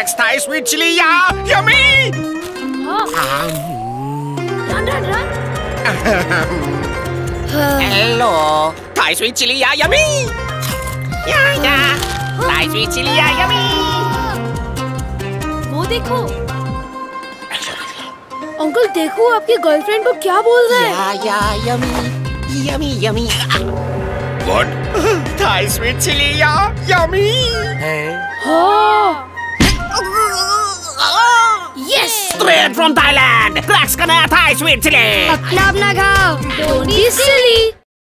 That's Thai sweet chili, yeah. Yummy. Run. Hello. Thai sweet chili, yeah. Yummy. Yeah. Thai sweet chili, yeah. Yummy. वो देखो uncle, देखो आपके girlfriend को क्या बोल रहा है। Yeah. Yummy. What? Thai sweet chili, yeah. Yummy. Yes. Straight from Thailand. Cracks ka na Thai sweet chili. अपना खाओ। Don't be silly.